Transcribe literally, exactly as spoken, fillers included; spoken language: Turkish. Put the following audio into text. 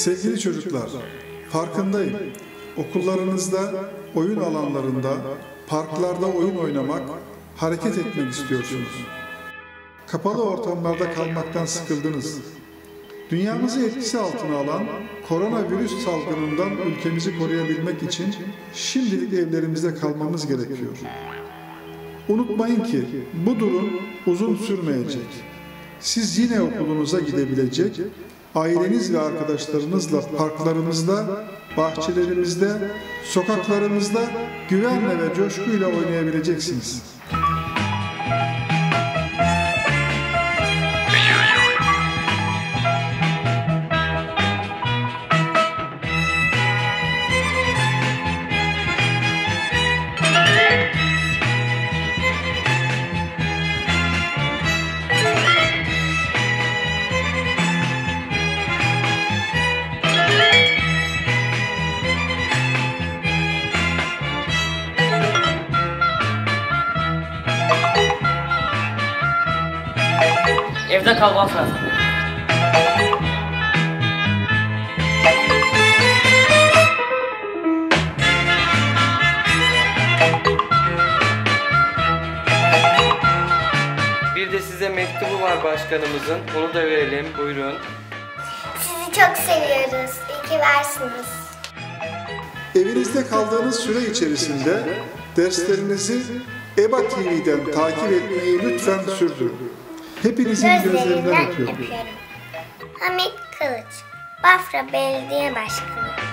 Sevgili çocuklar, farkındayım. Okullarınızda, oyun alanlarında, parklarda oyun oynamak, hareket etmek istiyorsunuz. Kapalı ortamlarda kalmaktan sıkıldınız. Dünyamızı etkisi altına alan koronavirüs salgınından ülkemizi koruyabilmek için şimdilik evlerimizde kalmamız gerekiyor. Unutmayın ki bu durum uzun sürmeyecek. Siz yine okulunuza gidebilecek, aileniz ve arkadaşlarınızla parklarımızda, bahçelerimizde, sokaklarımızda güvenle ve coşkuyla oynayabileceksiniz. Evde kalmak lazım. Bir de size mektubu var başkanımızın. Onu da verelim. Buyurun. Sizi çok seviyoruz. İyi ki varsınız. Evinizde kaldığınız süre içerisinde derslerinizi E B A T V'den takip etmeyi lütfen sürdürün. Hepinizin gözlerinden öpüyorum. öpüyorum. Hamit Kılıç, Bafra Belediye Başkanı.